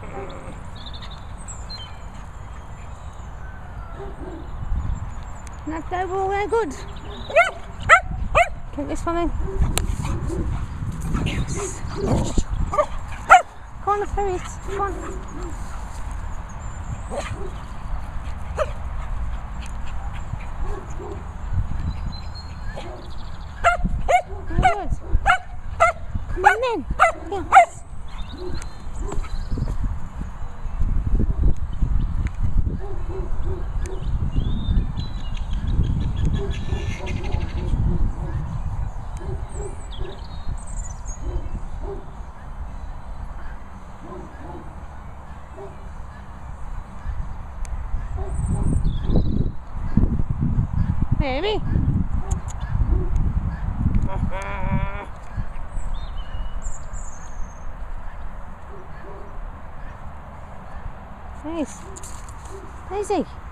That go all there good. Take this for me. Come on, the ferret. Come on. Good. Come on then. Yes. Baby. Nice. Daisy.